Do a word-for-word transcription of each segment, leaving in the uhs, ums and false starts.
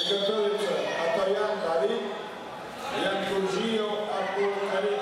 Приготовиться Атаян Дарик, Янкуржио Абдул Карим.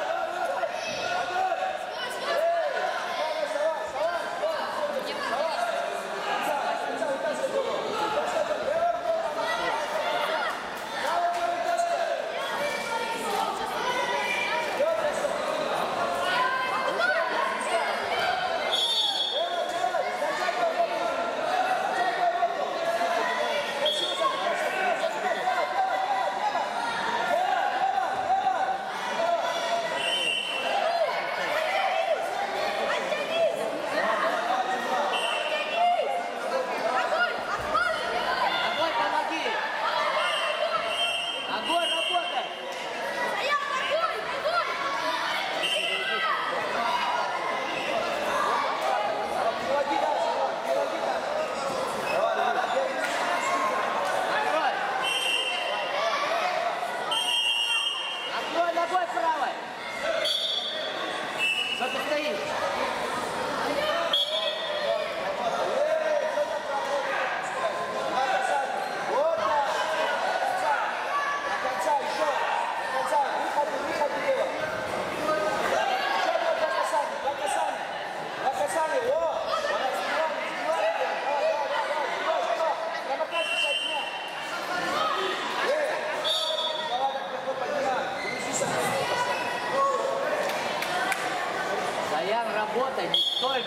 Работай, не стой!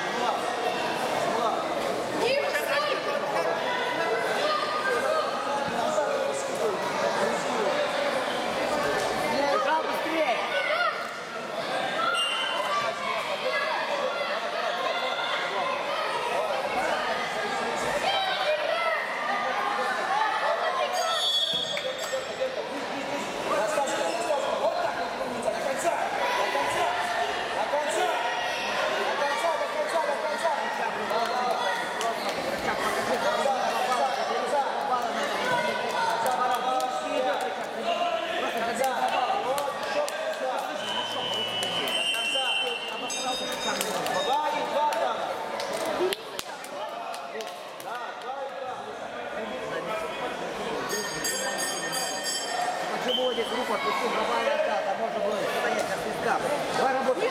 Бежал быстрее! Почему здесь руку отпустил, давай назад, а можно было стоять на свистках. Давай работай.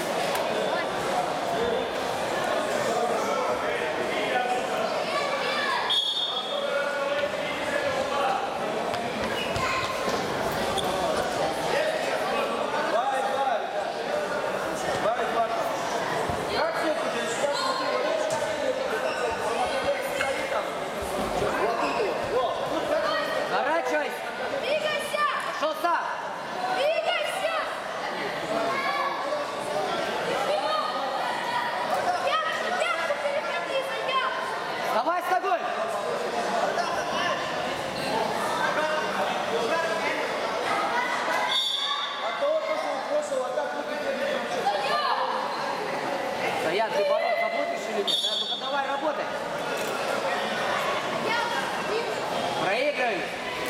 Давай с тобой! Стоят, ты бороться будешь или нет? Ну-ка давай, работай! Проигрывай!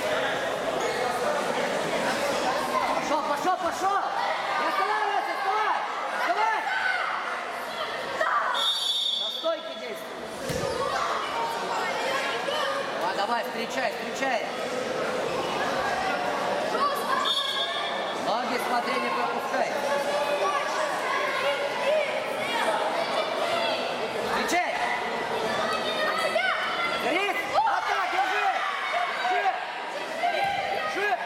Пошел, пошел, пошел! Не останавливайся, вставай! Вставай! На стойке действуй! Давай, встречай, встречай. Ноги смотри, не пропускай. Встречай. Гриф, атака, держи. Держи. Держи.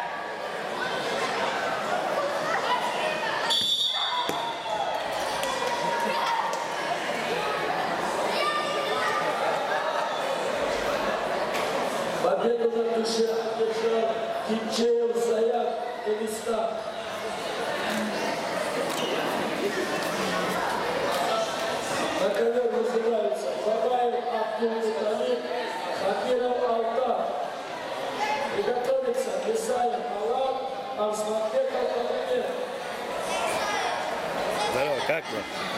Победу на душе одержал Кинчеев Заяк Дагестан. На ковер вызываются Бабаев Абдул Талиб, Хакиров Алтар. Приготовиться Бесаев Алан, Арсманбеков Абдул. Здорово, как вы?